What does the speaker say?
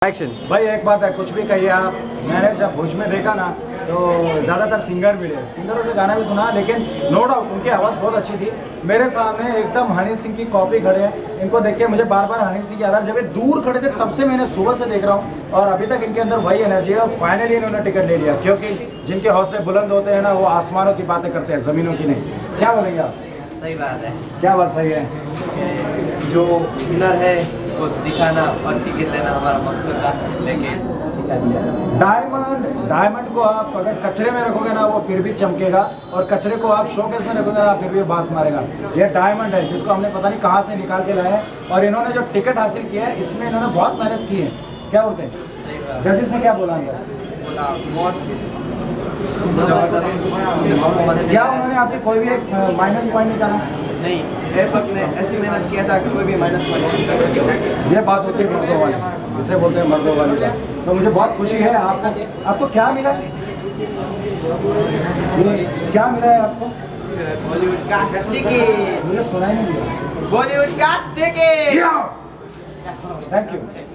Action. भाई एक बात है, कुछ भी कहिए आप, मैंने जब भुज में देखा ना तो ज़्यादातर सिंगर मिले, सिंगरों से गाना भी सुना, लेकिन नो डाउट उनकी आवाज़ बहुत अच्छी थी। मेरे सामने एकदम हनी सिंह की कॉपी खड़े हैं, इनको देख के मुझे बार बार हनी सिंह की याद आ रही है। जब ये दूर खड़े थे तब से मैंने सुबह से देख रहा हूँ और अभी तक इनके अंदर वही एनर्जी है। और फाइनली इन्होंने टिकट ले लिया, क्योंकि जिनके हौसले बुलंद होते हैं ना, वो आसमानों की बातें करते हैं, ज़मीनों की नहीं। क्या बोलेंगे आप? सही बात है। क्या बात सही है? जो हुनर है वो दिखाना और टिकट लेना हमारा मकसद था, लेकिन डायमंड को आप अगर कचरे में रखोगे ना वो फिर भी चमकेगा, और कचरे को आप शोकेस में रखोगे ना फिर भी बांस मारेगा। ये डायमंड है जिसको हमने पता नहीं कहाँ से निकाल के लाए हैं, और इन्होंने जो टिकट हासिल किया है इसमें इन्होंने बहुत मेहनत की है। क्या बोलते हैं जजेस ने, क्या बोला बहुत जबरदस्त। क्या उन्होंने आपकी कोई भी एक माइनस पॉइंट निकाला? नहीं, ऐपक ने ऐसी मेहनत किया था कि कोई भी माइनस पॉइंट नहीं कर सके। ये बात होती है मर्दों वाली, इसे बोलते हैं मर्दों वाली बात। तो मुझे बहुत खुशी है। आपको क्या मिला है? क्या मिला है आपको? बॉलीवुड का टिकट। मुझे सुनाई नहीं दिया। बॉलीवुड का टिकट। Thank you.